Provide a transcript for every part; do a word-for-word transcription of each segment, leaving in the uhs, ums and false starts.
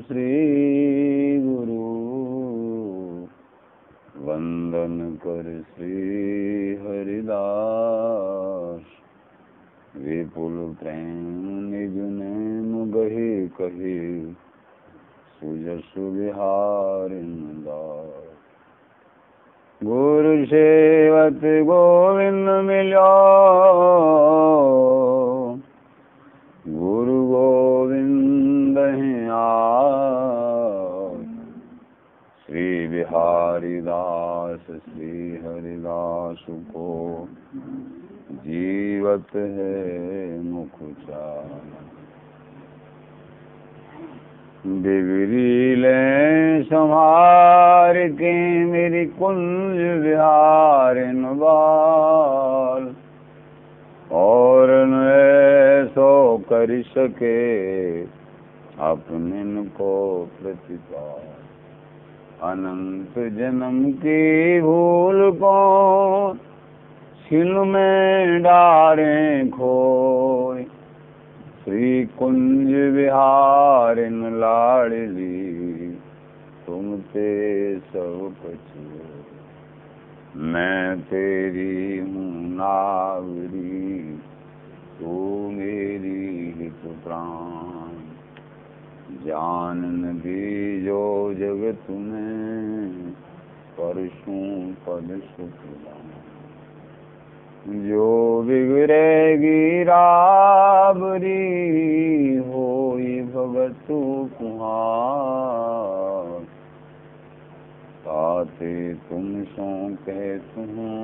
श्री गुरु, वंदन कर श्री हरिदास। विपुल प्रेम निज नेम गहे कहे, सुजसु बिहार दास। गुरु सेवत गोविंद मिलो, गुरु गोविंद हैं आप। श्री बिहारी दास श्री हरिदास को, जीवत है मुख चार। बिगड़ी ले संहार के मेरी कुंज विहार बाल, और न सो कर सके अपने को प्रतिपाल। अनंत जन्म की भूल को छिल में डारें खोए, श्री कुंज विहारिन लाडली तुम ते सब कछु। मैं तेरी हूँ नावरी, तू मेरी हित प्राण। जानन भी जो जगत में, परसों पद सुखदान। जो बिगड़ेगी राबरी, होई भगतु कुहार। ताते तुम सो कहतु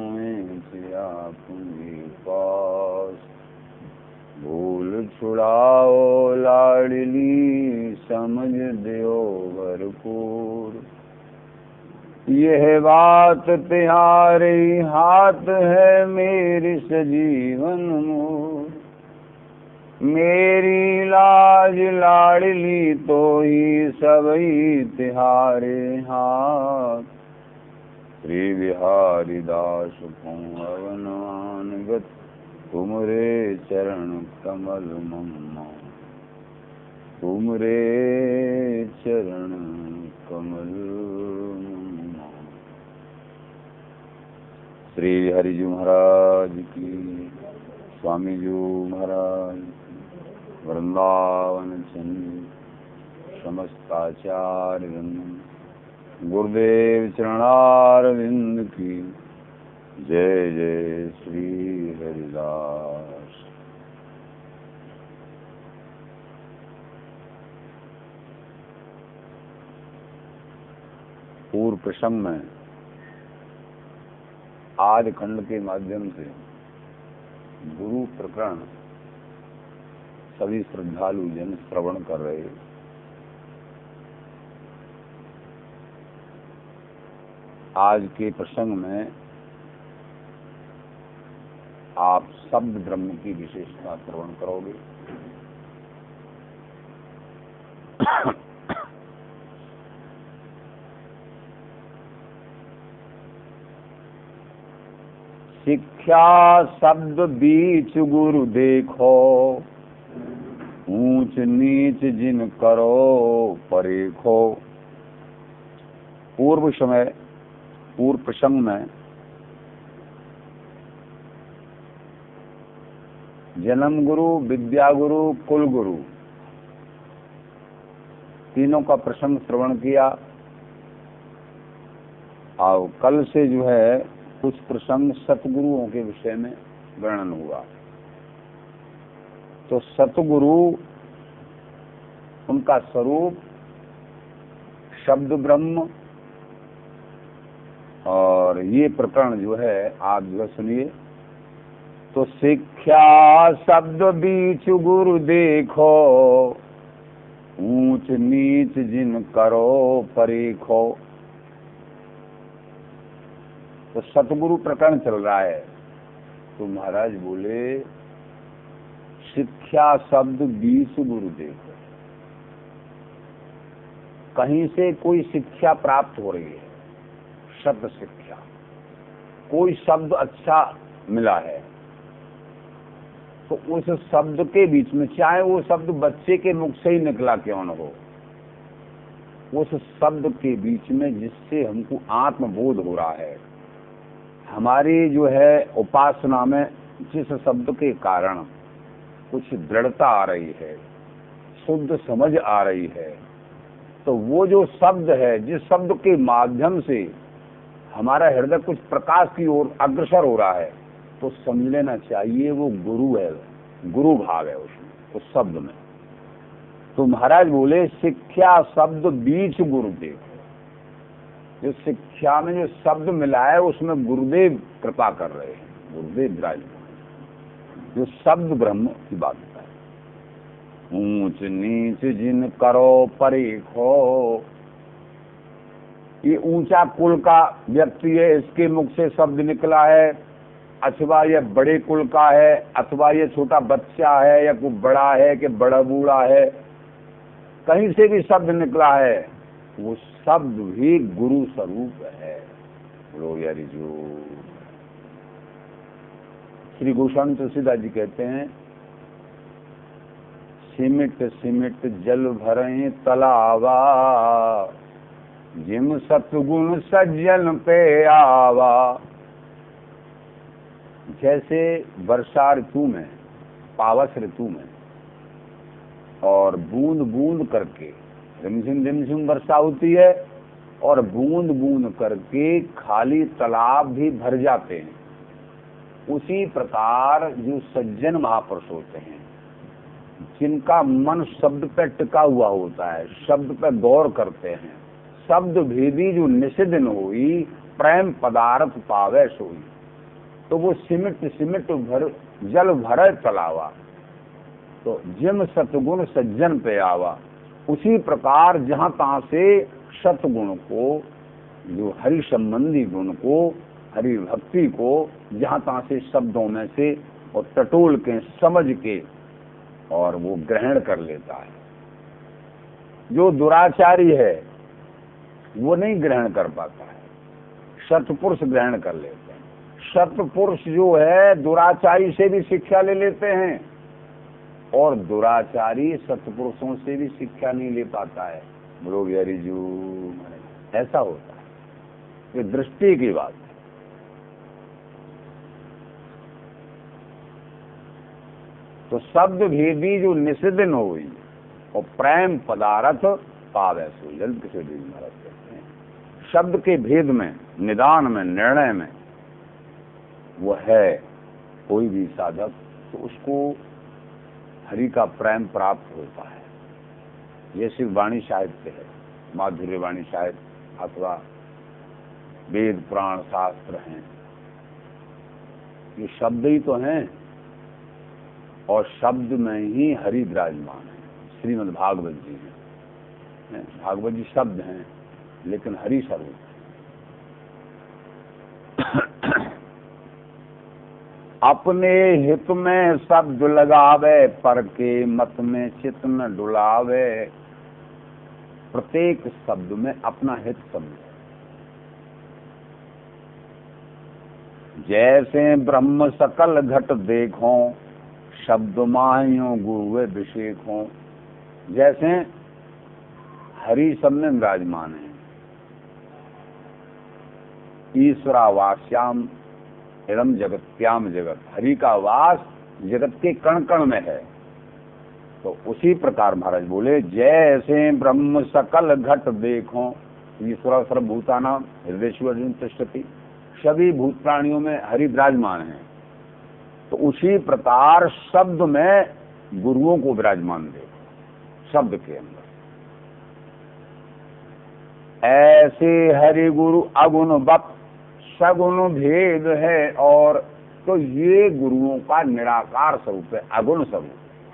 अपने पास, भूल छुड़ाओ लाडली समझ दियो भरपूर। यह बात तुम्हारे हाथ है मेरी सजीवन मोर। मेरी लाज लाडली तो ही सबई तिहारे हाथ। श्री बिहारी दास को अवनानगत, तुमरे चरण कमल मम्मा। तुमरे चरण कमल मम्मा। श्री हरिजू महाराज की, स्वामी जी महाराज, वृंदावन चंद, समस्त आचार्य वृंद, गुरुदेव चरणारविंद की जय जय। श्री हरिदास। पूर्व प्रसंग में आदि खंड के माध्यम से गुरु प्रकरण सभी श्रद्धालु जन श्रवण कर रहे। आज के प्रसंग में आप शब्द ब्रह्म की विशेषता श्रवण करोगे। शिक्षा शब्द बीच गुरु देखो, ऊंच नीच जिन करो परेखो। पूर्व समय पूर्व प्रसंग में जन्म गुरु, विद्या गुरु, कुल गुरु तीनों का प्रसंग श्रवण किया। और कल से जो है कुछ प्रसंग सतगुरुओं के विषय में वर्णन हुआ। तो सतगुरु, उनका स्वरूप शब्द ब्रह्म, और ये प्रकरण जो है आप जो सुनिए। तो शिक्षा शब्द बीच गुरु देखो, ऊंच नीच जिन करो परीखो। तो सतगुरु प्रकरण चल रहा है। तो महाराज बोले शिक्षा शब्द बीच गुरु देखो। कहीं से कोई शिक्षा प्राप्त हो रही है, शब्द शिक्षा, कोई शब्द अच्छा मिला है, तो उस शब्द के बीच में, चाहे वो शब्द बच्चे के मुख से ही निकला क्यों न हो, उस शब्द के बीच में जिससे हमको आत्मबोध हो रहा है, हमारी जो है उपासना में जिस शब्द के कारण कुछ दृढ़ता आ रही है, शुद्ध समझ आ रही है, तो वो जो शब्द है, जिस शब्द के माध्यम से हमारा हृदय कुछ प्रकाश की ओर अग्रसर हो रहा है, तो समझ लेना चाहिए वो गुरु है, गुरु भाव है उसमें, उस शब्द में। तो महाराज बोले शिक्षा शब्द बीच गुरुदेव, जो शिक्षा में जो शब्द मिला है उसमें गुरुदेव कृपा कर रहे हैं, गुरुदेव विराजमान, जो शब्द ब्रह्म की बात है। ऊंच नीच जिन करो परीखो, ये ऊंचा कुल का व्यक्ति है, इसके मुख से शब्द निकला है, अथवा ये बड़े कुल का है, अथवा ये छोटा बच्चा है, या कोई बड़ा है कि बड़ा बूढ़ा है, कहीं से भी शब्द निकला है, वो शब्द भी गुरु स्वरूप है। बोलो यारी जो श्री गोस्वामी तुलसीदास जी कहते हैं, सिमिट सिमिट जल भरे तलावा, जिम सतगुण सज्जन पे आवा। जैसे वर्षा ऋतु में, पावस ऋतु में, और बूंद बूंद करके रिमझिम रिमझिम वर्षा होती है, और बूंद बूंद करके खाली तालाब भी भर जाते हैं, उसी प्रकार जो सज्जन महापुरुष होते हैं, जिनका मन शब्द पर टिका हुआ होता है, शब्द पर गौर करते हैं, शब्द भेदी जो निषिदिन हुई, प्रेम पदार्थ पावे सोई, तो वो सिमिट सिमिट भर जल भरे तलावा, तो जिम सतगुण सज्जन पे आवा। उसी प्रकार जहाँ तहाँ से सतगुण को, जो हरि संबंधी गुण को, हरि भक्ति को जहाँ तहाँ से शब्दों में से और टटोल के समझ के और वो ग्रहण कर लेता है। जो दुराचारी है वो नहीं ग्रहण कर पाता है, सत्पुरुष ग्रहण कर लेते हैं। सत्पुरुष जो है दुराचारी से भी शिक्षा ले लेते हैं, और दुराचारी सत्पुरुषों से भी शिक्षा नहीं ले पाता है। बोलो हरि जू, ऐसा होता है, ये दृष्टि की बात है। तो शब्द भेदी जो निषिदिन हुई और प्रेम पदार्थ पावे सो, जल्द किसे देवी महाराज कहते हैं, शब्द के भेद में, निदान में, निर्णय में वो है कोई भी साधक, तो उसको हरि का प्रेम प्राप्त होता है। ये सिर्फ वाणी साहित्य है, माधुर्य वाणी साहित्य अथवा वेद पुराण शास्त्र हैं, ये शब्द ही तो हैं, और शब्द में ही हरि विराजमान है। श्रीमद् भागवत जी हैं, भागवत जी शब्द हैं, लेकिन हरि स्वरूप है। अपने हित में शब्द लगावे, पर के मत में चित न डुलावे। प्रत्येक शब्द में अपना हित समझे। जैसे ब्रह्म सकल घट देखो, शब्द माहियों गुरुए विषेक हो। जैसे हरि सब में विराजमान है, ईश्वरावास्याम इदम जगत्याम जगत, हरि का वास जगत के कण कण में है। तो उसी प्रकार महाराज बोले, जैसे ब्रह्म सकल घट देखो, ईश्वर सर्वभूतानां हृदयेषु अर्जुन तिष्ठति, सभी भूत प्राणियों में हरि विराजमान है। तो उसी प्रकार शब्द में गुरुओं को विराजमान देखो, शब्द के अंदर। ऐसे हरि गुरु अगुण बप, सगुण भेद है और, तो ये गुरुओं का निराकार स्वरूप है, अगुण स्वरूप।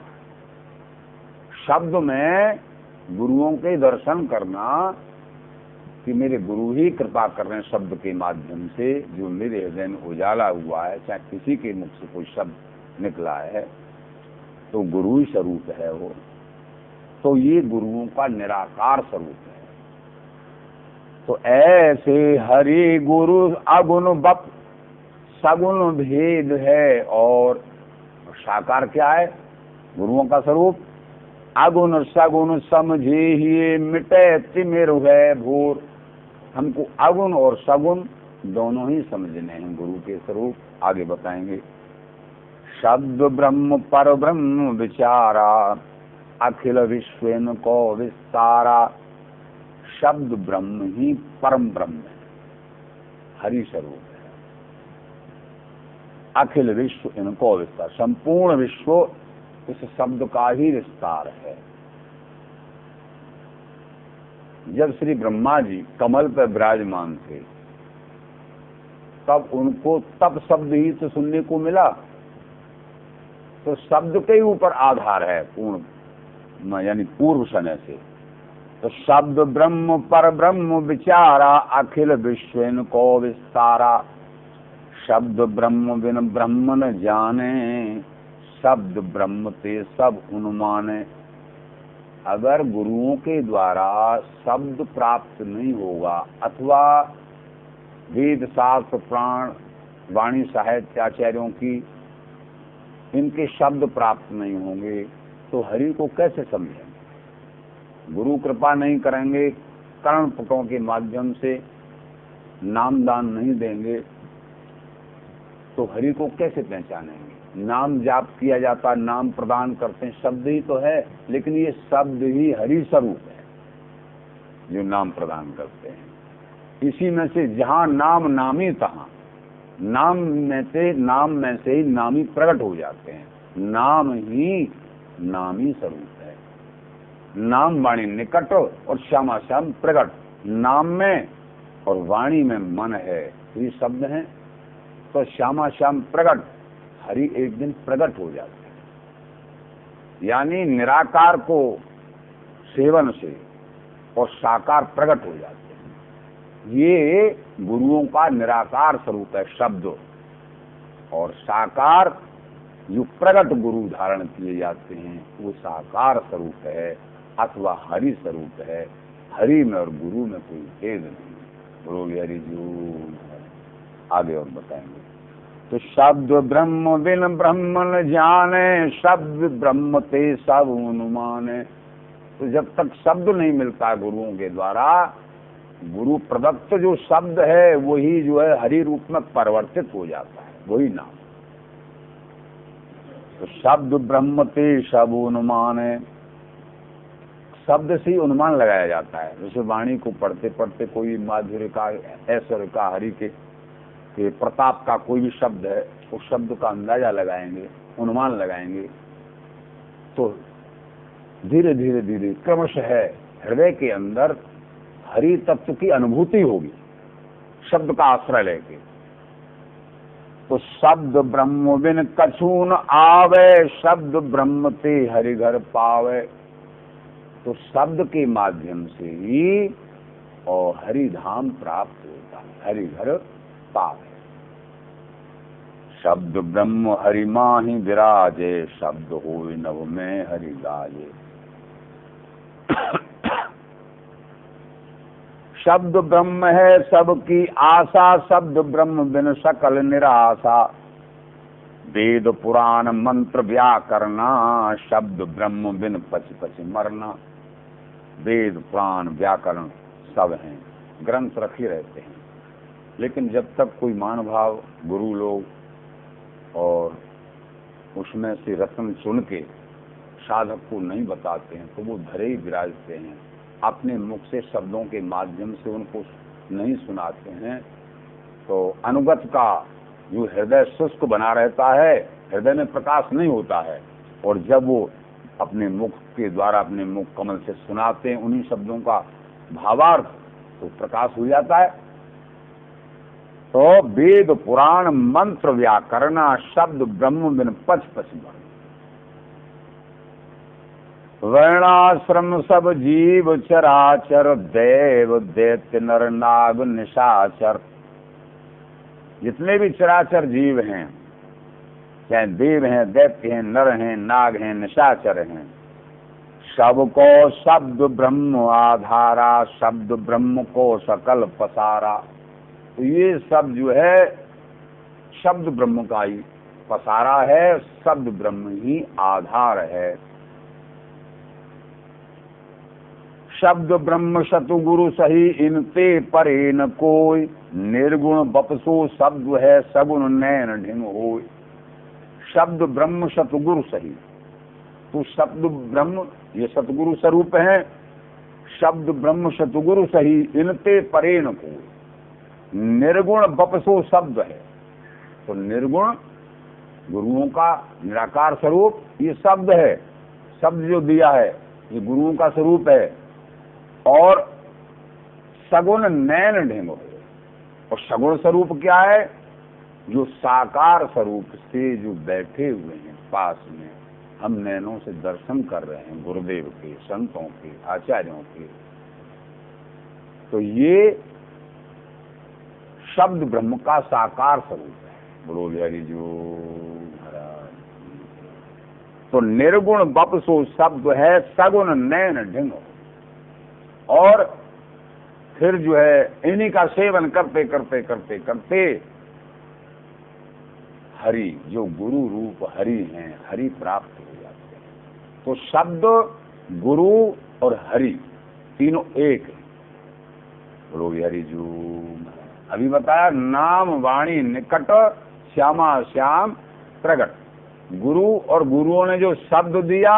शब्द में गुरुओं के दर्शन करना कि मेरे गुरु ही कृपा कर रहे हैं, शब्द के माध्यम से जो मेरे हृदय में उजाला हुआ है, चाहे किसी के मुख से कोई शब्द निकला है, तो गुरु ही स्वरूप है वो। तो ये गुरुओं का निराकार स्वरूप है। तो ऐसे हरि गुरु अगुण बप, सगुण भेद है और साकार क्या है गुरुओं का स्वरूप? अगुण सगुण समझे ही मिटे तिमिर है भोर। हमको अगुण और सगुण दोनों ही समझने हैं गुरु के स्वरूप। आगे बताएंगे। शब्द ब्रह्म पर ब्रह्म विचारा, अखिल विश्व को विस्तारा। शब्द ब्रह्म ही परम ब्रह्म है, हरि स्वरूप है। अखिल विश्व इनको विस्तार, संपूर्ण विश्व इस शब्द का ही विस्तार है। जब श्री ब्रह्मा जी कमल पर विराजमान थे तब उनको तब शब्द ही तो सुनने को मिला। तो शब्द के ऊपर आधार है पूर्ण, यानी पूर्व समय से। तो शब्द ब्रह्म पर ब्रह्म विचारा, अखिल विश्व को विस्तारा। शब्द ब्रह्म बिन ब्रह्म न जाने, शब्द ब्रह्म ते सब अनुमाने। अगर गुरुओं के द्वारा शब्द प्राप्त नहीं होगा अथवा वेद शास्त्र पुराण वाणी साहित्य आचार्यों की इनके शब्द प्राप्त नहीं होंगे तो हरि को कैसे समझेंगे। गुरु कृपा नहीं करेंगे, कर्ण पुटों के माध्यम से नामदान नहीं देंगे तो हरि को कैसे पहचानेंगे। नाम जाप किया जाता, नाम प्रदान करते हैं, शब्द ही तो है, लेकिन ये शब्द ही हरि स्वरूप है जो नाम प्रदान करते हैं। इसी में से जहाँ नाम नामी तहाँ, नाम में से नाम में से ही नामी प्रकट हो जाते हैं। नाम ही नामी स्वरूप है। नाम वाणी निकट और श्यामा श्याम प्रकट। नाम में और वाणी में मन है, ये शब्द हैं। तो श्यामा श्याम प्रकट, हरि एक दिन प्रकट हो जाते हैं। यानी निराकार को सेवन से और साकार प्रकट हो जाते हैं। ये गुरुओं का निराकार स्वरूप है शब्द, और साकार जो प्रकट गुरु धारण किए जाते हैं वो साकार स्वरूप है अथवा हरि स्वरूप है। हरि में और गुरु में कोई भेद नहीं। बोलो हरि जी। आगे और बताएंगे। तो शब्द ब्रह्म बिन ब्रह्म न जाने, शब्द ब्रह्म ते सब अनुमाने। तो जब तक शब्द नहीं मिलता गुरुओं के द्वारा, गुरु प्रदत्त जो शब्द है वही जो है हरि रूप में परिवर्तित हो जाता है, वही नाम। तो शब्द ब्रह्म ते सब अनुमाने, शब्द से ही अनुमान लगाया जाता है। जैसे वाणी को पढ़ते पढ़ते कोई माधुर्य का, ऐश्वर्य का, हरि के, के प्रताप का कोई भी शब्द है, उस शब्द का अंदाजा लगाएंगे, अनुमान लगाएंगे। तो धीरे धीरे धीरे क्रमशः हृदय के अंदर हरि तत्व की अनुभूति होगी शब्द का आश्रय लेके। तो शब्द ब्रह्म बिन कछु न आवे, शब्द ब्रह्म ते हरि घर पावे। तो शब्द के माध्यम से ही और हरि धाम प्राप्त होता है, हरि घर पावे। शब्द ब्रह्म हरि माहि विराजे, शब्द होय नभ में हरि गाजे। शब्द ब्रह्म है सबकी आशा, शब्द ब्रह्म बिन सकल निराशा। वेद पुराण मंत्र व्याकरणा, शब्द ब्रह्म बिन पच पच मरना। वेद पुराण व्याकरण सब हैं, ग्रंथ रखे रहते हैं, लेकिन जब तक कोई महानुभाव गुरु लोग और उसमें से रत्न चुन के साधक को नहीं बताते हैं तो वो धरे ही विराजते हैं। अपने मुख से शब्दों के माध्यम से उनको नहीं सुनाते हैं तो अनुगत का जो हृदय शुष्क बना रहता है, हृदय में प्रकाश नहीं होता है। और जब वो अपने मुख के द्वारा अपने मुख कमल से सुनाते हैं उन्हीं शब्दों का भावार्थ, तो प्रकाश हो जाता है। तो वेद पुराण मंत्र व्याकरणा, शब्द ब्रह्म बिन पच पच मरना। वर्णाश्रम सब जीव चराचर, देव दैत्य नर नाग निशाचर। जितने भी चराचर जीव हैं, चाहे देव हैं, दैत्य हैं, नर हैं, नाग हैं, निशाचर हैं, सबको शब्द ब्रह्म आधारा, शब्द ब्रह्म को सकल पसारा। तो ये सब जो है शब्द ब्रह्म का ही पसारा है, शब्द ब्रह्म ही आधार है। शब्द ब्रह्म सतुगुरु सही इनते परे न कोई, निर्गुण बपसो शब्द है सगुण नैन ढिंग होय। शब्द ब्रह्म सतुगुरु सही, तो शब्द ब्रह्म ये सतगुरु स्वरूप है। शब्द ब्रह्म सतुगुरु सही इनते परे न कोई, निर्गुण बपसो शब्द है। तो निर्गुण गुरुओं का निराकार स्वरूप ये शब्द है, शब्द जो दिया है ये गुरुओं का स्वरूप है। और सगुण नैन ढिंग हो, और सगुण स्वरूप क्या है? जो साकार स्वरूप से जो बैठे हुए हैं पास में, हम नैनों से दर्शन कर रहे हैं गुरुदेव के, संतों के, आचार्यों के। तो ये शब्द ब्रह्म का साकार स्वरूप है। बोलो हरि जो महाराज। तो निर्गुण बपसो शब्द है सगुण नैन ढिंग। और फिर जो है इन्हीं का सेवन करते करते करते करते हरि, जो गुरु रूप हरि हैं, हरि प्राप्त हो जाते हैं। तो शब्द, गुरु और हरि तीनों एक है। बोलो हरि जो। अभी बताया नाम वाणी निकट श्यामा श्याम प्रगट। गुरु और गुरुओं ने जो शब्द दिया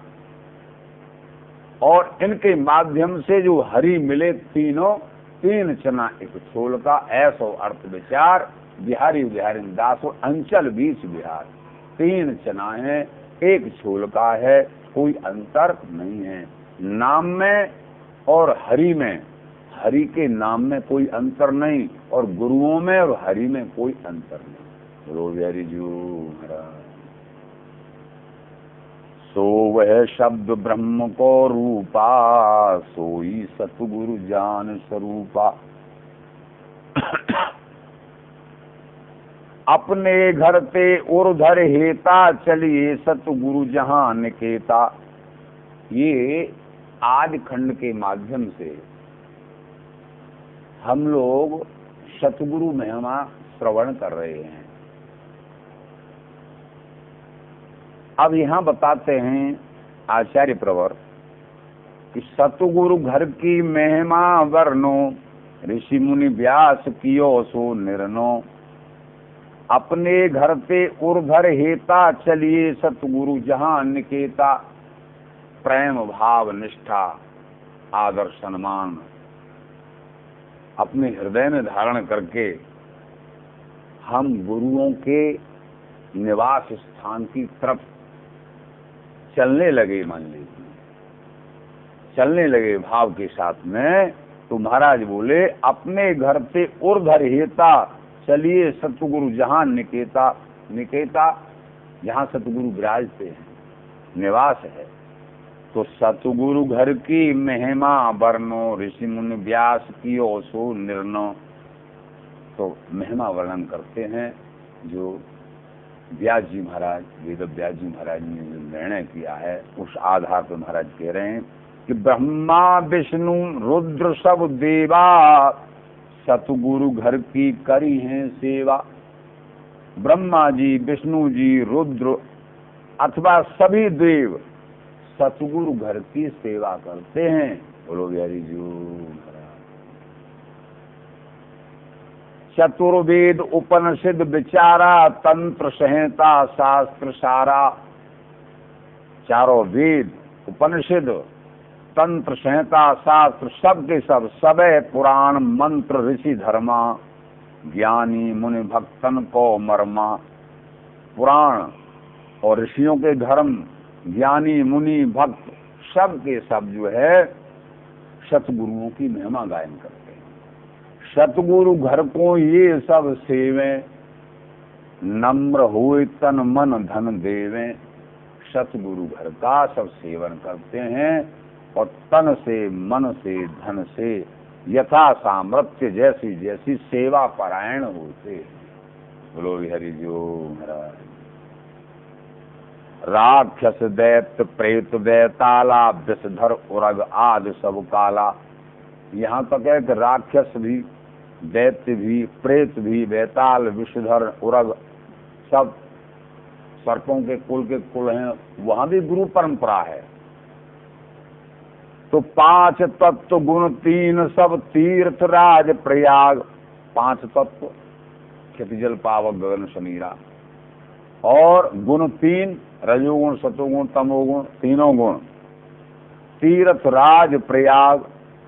और इनके माध्यम से जो हरि मिले, तीनों तीन चना एक छोल का, ऐसो अर्थ विचार बिहारी बिहारी दासो अंचल बीच बिहार। तीन चना है, एक छोल का है, कोई अंतर नहीं है नाम में और हरि में। हरि के नाम में कोई अंतर नहीं और गुरुओं में और हरि में कोई अंतर नहीं। बोलो हरि जो महाराज। सो वह शब्द ब्रह्म को रूपा, सोई सतगुरु जान स्वरूपा। अपने घर ते उर्धर हेता, चलिए सतगुरु जहां निकेता। ये आदि खंड के माध्यम से हम लोग सतगुरु महिमा श्रवण कर रहे हैं। अब यहाँ बताते हैं आचार्य प्रवर कि सतगुरु घर की महिमा वर्णो, ऋषि मुनि व्यास कियो सो निर्णो। अपने घर ते उर्धर हेता, चलिए सतगुरु जहां निकेता। प्रेम भाव निष्ठा आदर सम्मान अपने हृदय में धारण करके हम गुरुओं के निवास स्थान की तरफ चलने लगे। मान लीजिए चलने लगे भाव के साथ में, तो महाराज बोले अपने घर से उर्धर हेता, चलिए सतगुरु जहां निकेता। निकेता जहां सतगुरु विराजते हैं, निवास है। तो सतगुरु घर की महिमा वर्णो, ऋषि मुनि व्यास कियो सो निर्णो। तो महिमा वर्णन करते हैं जो व्यास जी महाराज, वेद व्यास जी महाराज ने जो निर्णय किया है, उस आधार पर महाराज कह रहे हैं कि ब्रह्मा विष्णु रुद्र सब देवा, सतगुरु घर की करी है सेवा। ब्रह्मा जी, विष्णु जी, रुद्र अथवा सभी देव सतगुरु घर की सेवा करते हैं। बोलो बिहारी जी। चतुर्वेद उपनिषद विचारा, तंत्र संहिता शास्त्र सारा। चारों वेद, उपनिषद, तंत्र संहिता, शास्त्र, सब के सब सबे पुराण मंत्र ऋषि धर्मा, ज्ञानी मुनि भक्तन को मर्मा। पुराण और ऋषियों के धर्म, ज्ञानी मुनि भक्त सब के सब जो है सतगुरुओं की महिमा गायन करते हैं। सतगुरु घर को ये सब सेवे, नम्र होए तन मन धन देवे। सतगुरु घर का सब सेवन करते हैं और तन से, मन से, धन से यथा सामर्थ्य जैसी जैसी सेवा परायण होते। बोलो हरि जो महाराज। राक्षस दैत्य प्रेत वैताला, विषधर उरग आदि सब काला। यहाँ तक है कि राक्षस भी, दैत्य भी, प्रेत भी, वैताल, विषधर, उरग सब सर्पों के कुल के कुल हैं। वहाँ भी गुरु परंपरा है। तो पांच तत्व गुण तीन सब तीर्थ राज प्रयाग। पांच तत्व क्षति जल पावक गगन समीरा, और गुण तीन रजोगुण सतोगुण तमोगुण तीनों गुण। तीर्थ राज प्रयाग,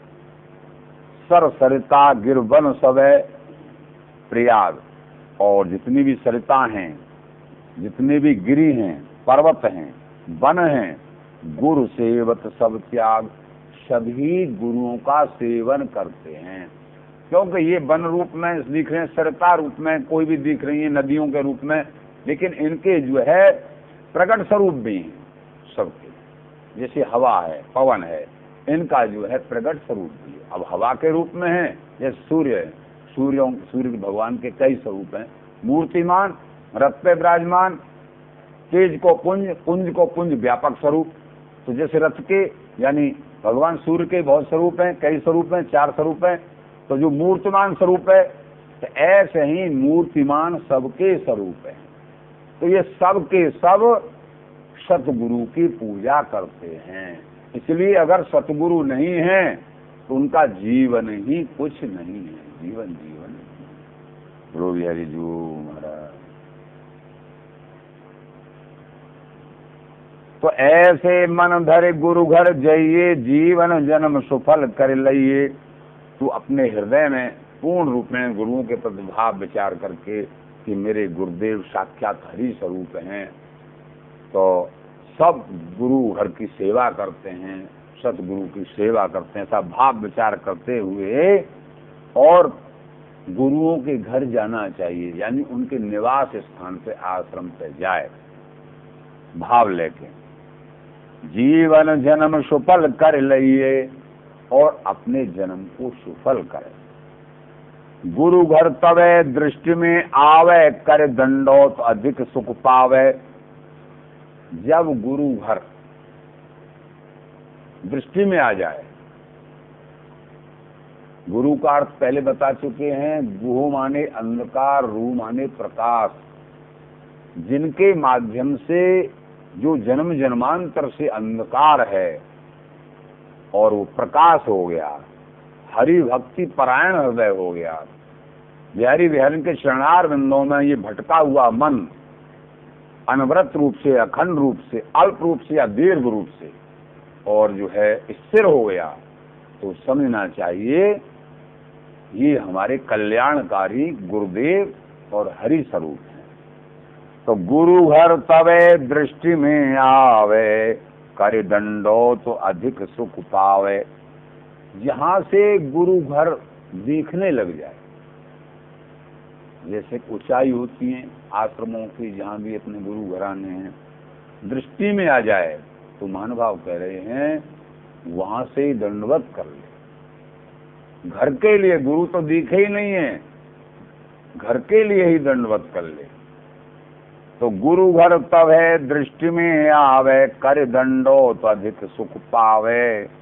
सर सरिता गिरवन सबे प्रयाग। और जितनी भी सरिता हैं, जितने भी गिरी हैं, पर्वत हैं, वन हैं, गुरु सेवत सब त्याग। सभी गुरुओं का सेवन करते हैं, क्योंकि ये वन रूप में दिख रहे हैं, सरिता रूप में कोई भी दिख रही है, नदियों के रूप में, लेकिन इनके जो है प्रकट स्वरूप भी हैं सबके। जैसे हवा है, पवन है, इनका जो है प्रकट स्वरूप भी है। अब हवा के रूप में है, जैसे सूर्य है, सूर्यों सूर्य भगवान के कई स्वरूप हैं। मूर्तिमान, रथ पे विराजमान, तेज को पुंज, पुंज को पुंज व्यापक स्वरूप। तो जैसे रथ के यानी भगवान सूर्य के बहुत स्वरूप हैं, कई स्वरूप हैं, चार स्वरूप हैं। तो जो मूर्तिमान स्वरूप है, तो ऐसे ही मूर्तिमान सबके स्वरूप है। तो ये सब के सब सतगुरु की पूजा करते हैं। इसलिए अगर सतगुरु नहीं है तो उनका जीवन ही कुछ नहीं है, जीवन जीवन गुरु बिहारी जी महाराज। तो ऐसे मन धरे गुरु घर जाइए, जीवन जन्म सुफल कर लइए। तू अपने हृदय में पूर्ण रूप में गुरुओं के प्रति भाव विचार करके कि मेरे गुरुदेव साक्षात हरि स्वरूप हैं, तो सब गुरु घर की सेवा करते हैं, सतगुरु की सेवा करते हैं, सब भाव विचार करते हुए और गुरुओं के घर जाना चाहिए, यानी उनके निवास स्थान पे, आश्रम पे जाए भाव लेके। जीवन जन्म सुफल कर लइए, और अपने जन्म को सुफल करे। गुरु घर तवे दृष्टि में आवे, कर दंडोत अधिक सुख पावे। जब गुरु घर दृष्टि में आ जाए, गुरु का अर्थ पहले बता चुके हैं, गुह माने अंधकार, रू माने प्रकाश, जिनके माध्यम से जो जन्म जन्मांतर से अंधकार है और वो प्रकाश हो गया, हरि भक्ति परायण हृदय हो गया। बिहारी बिहारी के शरणार बिंदों में ये भटका हुआ मन अनवरत रूप से, अखंड रूप से, अल्प रूप से या दीर्घ रूप से और जो है स्थिर हो गया, तो समझना चाहिए ये हमारे कल्याणकारी गुरुदेव और हरि स्वरूप हैं। तो गुरु घर तवे दृष्टि में आवे, कर दंडो तो अधिक सुख पावे। जहां से गुरु घर दिखने लग जाए, जैसे ऊंचाई होती है आश्रमों की, जहाँ भी अपने गुरु घराने हैं, दृष्टि में आ जाए तो महानुभाव कह रहे हैं वहां से ही दंडवत कर ले। घर के लिए गुरु तो दिखे ही नहीं है, घर के लिए ही दंडवत कर ले। तो गुरु घर तब है दृष्टि में आवे, कर दंडो तो अधिक सुख पावे।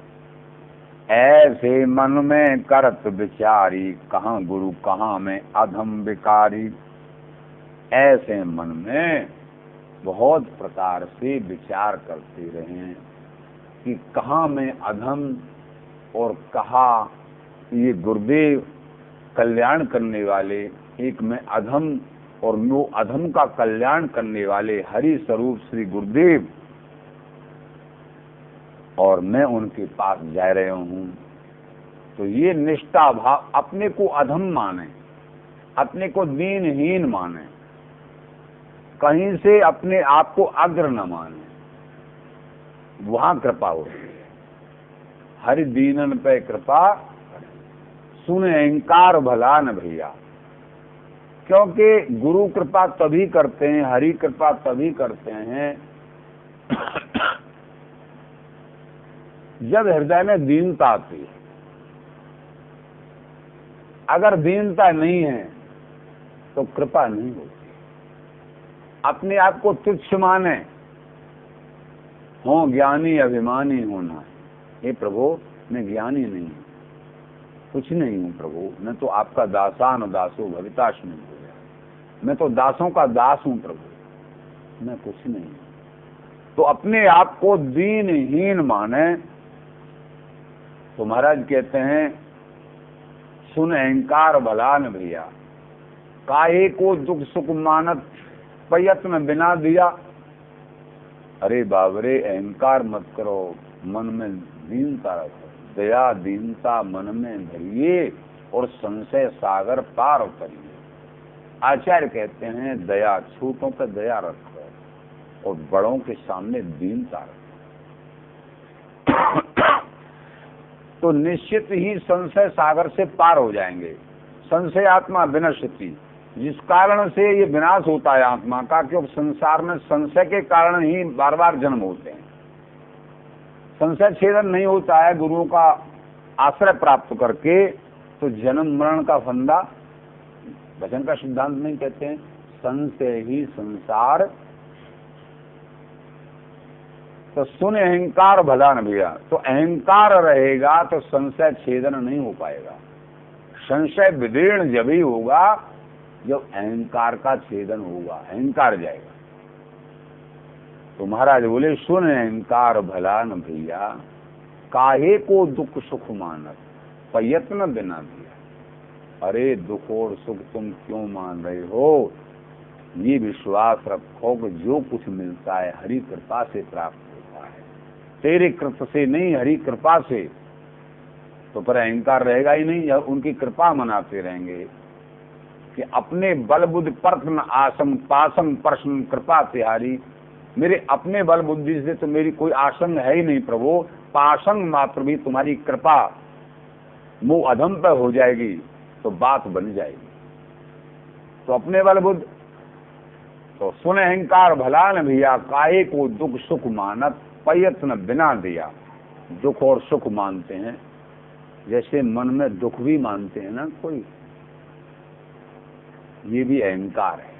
ऐसे मन में करत विचारी, कहाँ गुरु कहाँ में अधम विकारी। ऐसे मन में बहुत प्रकार से विचार करते रहें कि कहाँ में अधम और कहाँ ये गुरुदेव कल्याण करने वाले, एक में अधम और वो अधम का कल्याण करने वाले हरि स्वरूप श्री गुरुदेव, और मैं उनके पास जा रहा हूँ। तो ये निष्ठा भाव, अपने को अधम माने, अपने को दीनहीन माने, कहीं से अपने आप को अग्र न माने, वहां कृपा होती है। हरि दीनन पे कृपा सुने अहंकार भला न भैया। क्योंकि गुरु कृपा तभी करते हैं, हरि कृपा तभी करते हैं जब हृदय में दीनता आती है। अगर दीनता नहीं है तो कृपा नहीं होती। अपने आप को तुच्छ माने, हो ज्ञानी अभिमानी होना, हे प्रभु मैं ज्ञानी नहीं हूं, कुछ नहीं हूं प्रभु, मैं तो आपका दासान दासो भविताश नहीं हो गया, मैं तो दासों का दास हूं प्रभु, मैं कुछ नहीं हूं। तो अपने आप को दीनहीन माने, तो महाराज कहते हैं सुन अहंकार भला न भैया, काहे को दुख सुख मानत प्रयत्न बिना दिया। अरे बाबरे अहंकार मत करो, मन में दीनता रखो, दया दीनता मन में भरिए और संशय सागर पार उतरिए। आचार्य कहते हैं दया, छोटों पर दया रखो और बड़ों के सामने दीनता रखो, तो निश्चित ही संशय सागर से पार हो जाएंगे। संशय आत्मा विनश्यति, जिस कारण से ये विनाश होता है आत्मा का, क्योंकि संसार में संशय के कारण ही बार बार जन्म होते हैं। संशय छेदन नहीं होता है गुरुओं का आश्रय प्राप्त करके, तो जन्म मरण का फंदा, वचन का सिद्धांत नहीं कहते हैं संशय ही संसार। तो सुन अहंकार भला न भैया, तो अहंकार रहेगा तो संशय छेदन नहीं हो पाएगा। संशय विदीर्ण जब ही होगा जब अहंकार का छेदन होगा, अहंकार जाएगा। तो महाराज बोले सुन अहंकार भला न भैया, काहे को दुख सुख मानत प्रयत्न बिना दिया। अरे दुख और सुख तुम क्यों मान रहे हो? ये विश्वास रखो कि जो कुछ मिलता है हरि कृपा से प्राप्त होता है, तेरे कृत से नहीं, हरि कृपा से। तो पर अहंकार रहेगा ही नहीं, उनकी कृपा मनाते रहेंगे कि अपने बल बुद्धि प्रथम आसम पासम प्रश्न कृपा तिहारी। मेरे अपने बल बुद्धि से तो मेरी कोई आसंग है ही नहीं प्रभु, पासंग मात्र भी तुम्हारी कृपा मुंह अधम पर हो जाएगी तो बात बन जाएगी। तो अपने बल बुद्धि, तो सुन अहंकार भला न भैया, काहे को दुख सुख मानत प्रयत्न बिना दिया। दुख और सुख मानते हैं, जैसे मन में दुख भी मानते हैं ना कोई, ये भी अहंकार है।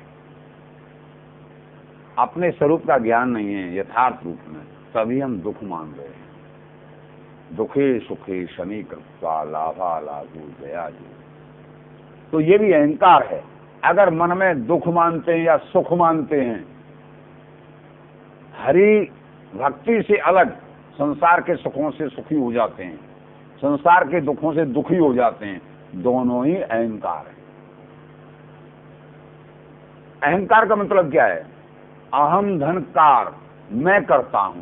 अपने स्वरूप का ज्ञान नहीं है यथार्थ रूप में, तभी हम दुख मान रहे हैं। दुखे सुखे शनि कृपा लाभा लागू जया जी, तो ये भी अहंकार है। अगर मन में दुख मानते हैं या सुख मानते हैं, हरि भक्ति से अलग संसार के सुखों से सुखी हो जाते हैं, संसार के दुखों से दुखी हो जाते हैं, दोनों ही अहंकार है। अहंकार का मतलब क्या है? अहम धनकार, मैं करता हूं।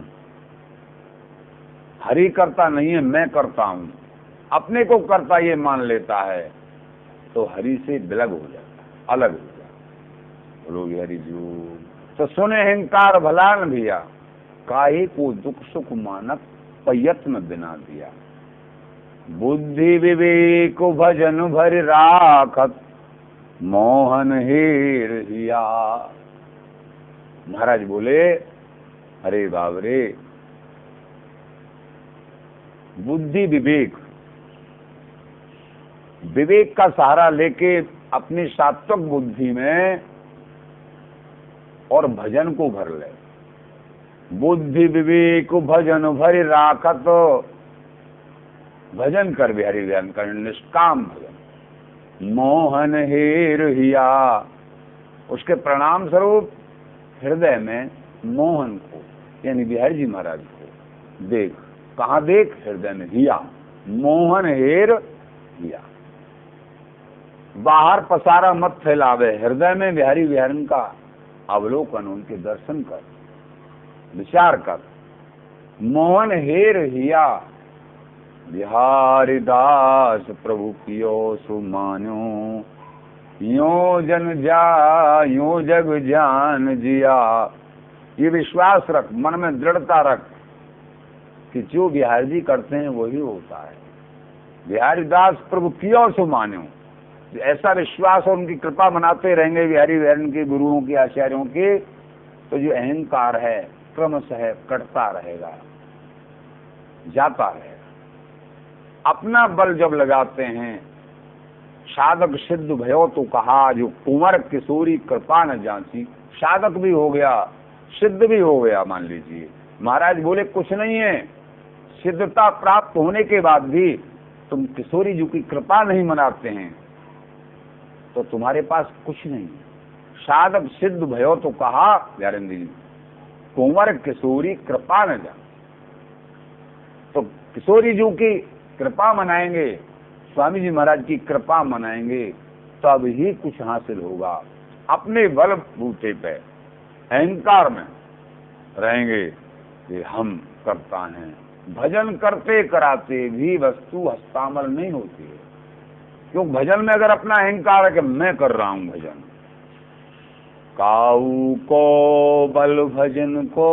हरि करता नहीं है, मैं करता हूं। अपने को करता ये मान लेता है तो हरि से विलग हो जाता है, अलग हो जाता है। बोलो हरि जी। तो सुने अहंकार भला न भैया, काहे को दुख सुख मानत प्रयत्न बिना दिया। बुद्धि विवेक भजन भर राखत मोहन हेर हिया। महाराज बोले अरे बाबरे, बुद्धि विवेक, विवेक का सहारा लेके अपनी सात्विक बुद्धि में और भजन को भर ले। बुद्धि विवेक भजन भर राखत, भजन कर बिहारी ज्ञान कर, निष्काम भजन। मोहन हेर हिया, उसके प्रणाम स्वरूप हृदय में मोहन को, यानी बिहारी जी महाराज को देख। कहाँ देख? हृदय में। हिया, मोहन हेर हिया। बाहर पसारा मत फैलावे, हृदय में बिहारी बिहारन का अवलोकन, उनके दर्शन कर, विचार कर। मोहन हेर हिया, बिहारी दास प्रभु कियो सुमान्यो। यो जन जा यो जग जान जिया। ये विश्वास रख, मन में दृढ़ता रख कि जो बिहारी जी करते हैं वही होता है। बिहारी दास प्रभु कियो सुमान्यो, ऐसा विश्वास और उनकी कृपा मनाते रहेंगे बिहारी बिहारन के, गुरुओं के, आचार्यों के, तो जो अहंकार है क्रमशः कटता रहेगा, जाता रहेगा। अपना बल जब लगाते हैं, साधक सिद्ध भयो तो कहा, जो कुंवर किशोरी कृपा न जांची। साधक भी हो गया, सिद्ध भी हो गया मान लीजिए। महाराज बोले कुछ नहीं है, सिद्धता प्राप्त होने के बाद भी तुम किशोरी जी की कृपा नहीं मनाते हैं तो तुम्हारे पास कुछ नहीं। साधक सिद्ध भयो तो कहा व्यारेंद्र जी, कुंवर किशोरी कृपा न जान। तो किशोरी जी की कृपा मनाएंगे, स्वामी जी महाराज की कृपा मनाएंगे, तब ही कुछ हासिल होगा। अपने बल बूते पे अहंकार में रहेंगे कि हम करता हैं, भजन करते कराते भी वस्तु हस्तामल नहीं होती है। क्यों? भजन में अगर अपना अहंकार है कि मैं कर रहा हूं भजन, काहू को बल भजन को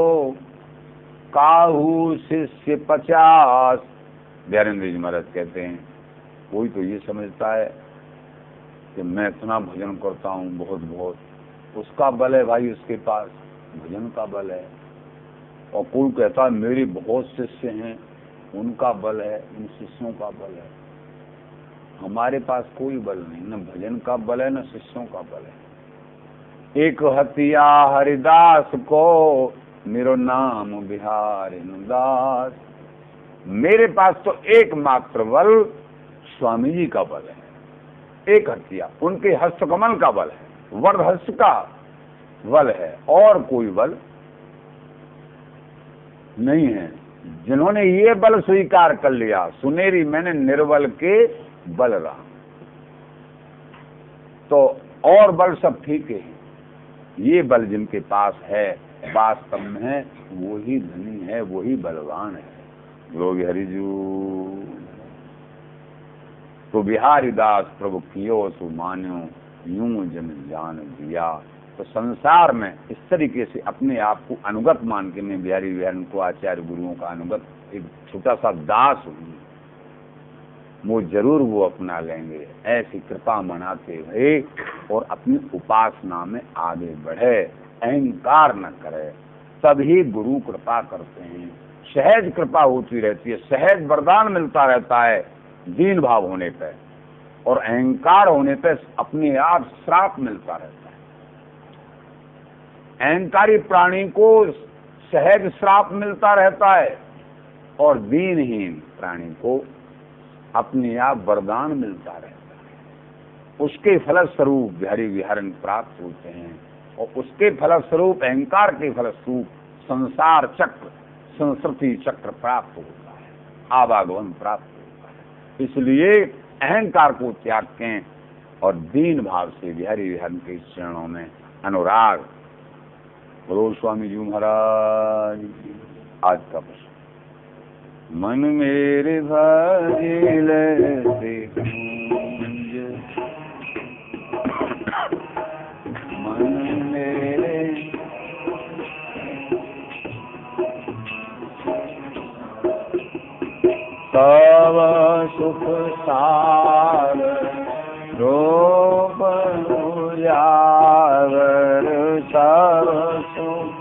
काहू शिष्य पचास, बिहारेंद्र जी महाराज कहते हैं, कोई तो ये समझता है कि मैं इतना भजन करता हूँ बहुत बहुत, उसका बल है भाई, उसके पास भजन का बल है। और कोई कहता है मेरे बहुत शिष्य हैं, उनका बल है, उन शिष्यों का बल है। हमारे पास कोई बल नहीं, न भजन का बल है न शिष्यों का बल है। एक हतिया हरिदास को मेरो नाम बिहारी दास, मेरे पास तो एकमात्र बल स्वामी जी का बल है। एक हतिया उनके हस्तकमल का बल है, वरदहस्त का बल है, और कोई बल नहीं है। जिन्होंने ये बल स्वीकार कर लिया, सुनेरी मैंने निर्बल के बल रहा, तो और बल सब ठीक है। ये बल जिनके पास है वास्तव में वही धनी है, वही बलवान है। लोग हरिजू तो बिहारी दास प्रभु कियो सु मान्यो, यूं जन जान दिया। तो संसार में इस तरीके से अपने आप को अनुगत मान के, मैं बिहारी बिहारी को आचार्य गुरुओं का अनुगत एक छोटा सा दास हूँ, वो जरूर वो अपना लेंगे। ऐसी कृपा मनाते हुए और अपनी उपासना में आगे बढ़े, अहंकार न करे, तभी गुरु कृपा करते हैं। सहज कृपा होती रहती है, सहज वरदान मिलता रहता है दीन भाव होने पे, और अहंकार होने पे अपने आप श्राप मिलता रहता है। अहंकारी प्राणी को सहज श्राप मिलता रहता है, और दीनहीन प्राणी को अपने आप वरदान मिलता रहता है। उसके फलस्वरूप बिहारी विहारण प्राप्त होते हैं, और उसके फलस्वरूप अहंकार के फलस्वरूप संसार चक्र, संस्कृति चक्र प्राप्त होता है, आवागमन प्राप्त होता है। इसलिए अहंकार को त्याग के और दीन भाव से बिहारी विहारण के चरणों में अनुराग। बोलो स्वामी जी महाराज। आज का प्रश्न, मन मेरे भजिल कुंज, मन मेरे सब सुख सार, रूप उजागर सब सुख,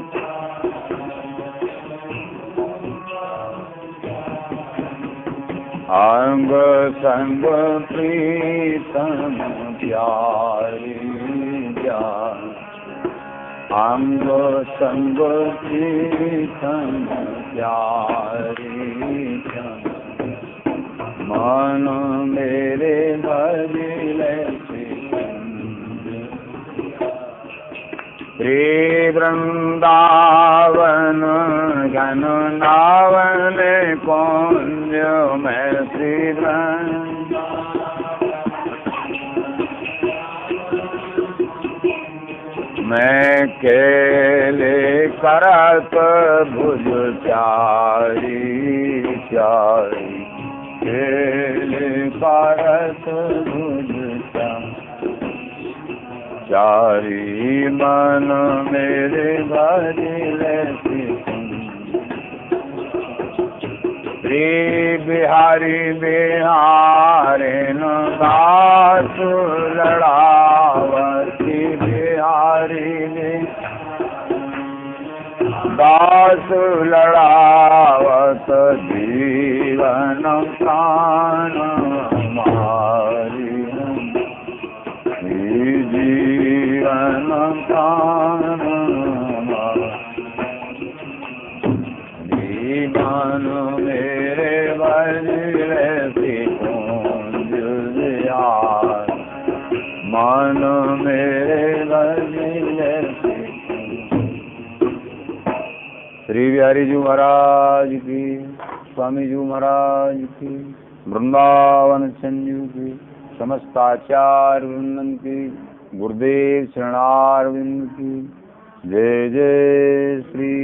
अंग संग प्रीतम प्यारी जान, अंग संग प्रीतम प्यारी जान, मन मेरे भजिले श्री वृंदावन घन नावन कुंज में, श्री मैं केले करत भुज चारी चारी, केले करत भुज चारी, मन मेरे भजिले श्री बिहारी बिहारी दास लड़ावती, बिहारी दास लड़ावत जीवन प्राण मारी, जीवन प्राण जीवन मेरे भजिले कुंज यार, मन मेरे भजिले। श्री बिहारी जी महाराज की। स्वामी जी महाराज की, वृंदावन चंदू की, समस्त आचार्य वृंदन की, गुरुदेव शरणारविंद की। जय जय श्री